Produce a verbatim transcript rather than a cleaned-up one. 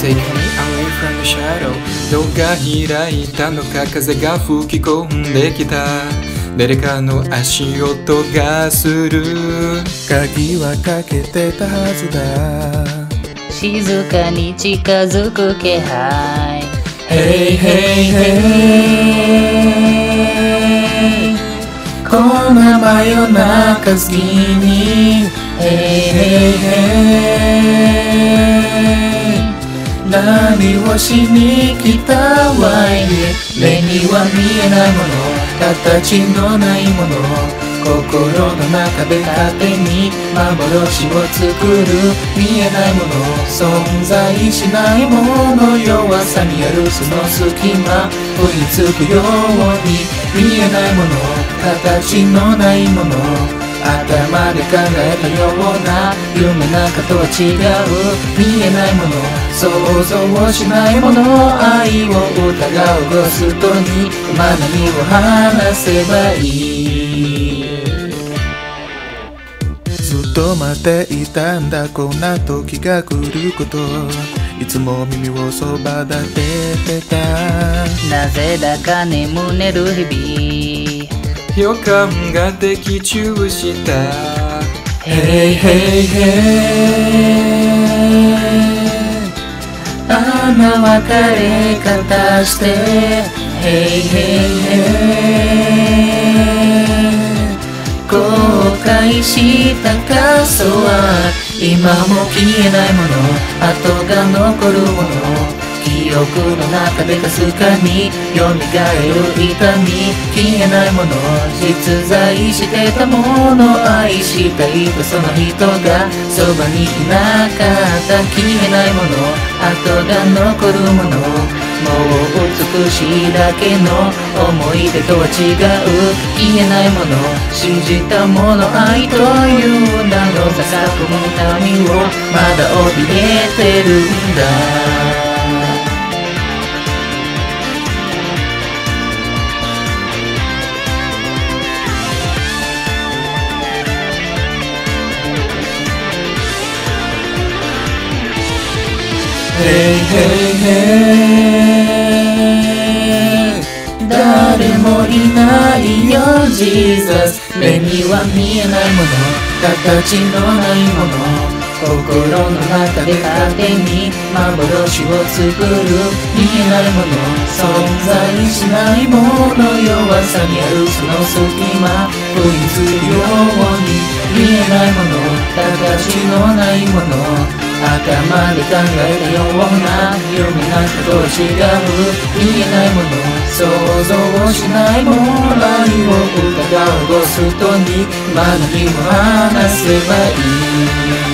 Take me away from the shadow どうが開いたのか風が吹き込んできた誰かの足音がする鍵はかけてたはずだ静かに近づく気配 Hey hey hey こんな真夜中過ぎに Hey hey hey 何をしに来たわい目には見えないもの形のないもの心の中で勝手に幻を作る見えないもの存在しないもの弱さにあるその隙間追いつくように見えないもの形のないもの頭で考えたような夢なんかとは違う見えないもの想像をしないもの愛を疑うゴーストに今何を話せばいいずっと待っていたんだこんな時が来ることいつも耳をそば立ててたなぜだか眠れる日々 予感が的中した Hey hey hey あんな別れ方して Hey hey hey 後悔したかそうは今も消えないもの跡が残るもの記憶の中でかすかに蘇る痛み消えないもの実在してたもの愛していたその人がそばにいなかった消えないもの跡が残るものもう美しいだけの思い出とは違う消えないもの信じたもの愛という名のささくの波をまだ怯えてるんだHey hey hey 誰もいないよ Jesus 目には見えないもの形のないもの心の中で勝手に幻を作る見えないもの存在しないもの弱さにあるその隙間追いつくように見えないもの形のないもの頭で考えたような夢なんかとは違う見えないもの想像しないもの愛を疑うゴーストにまだ何を話せばいい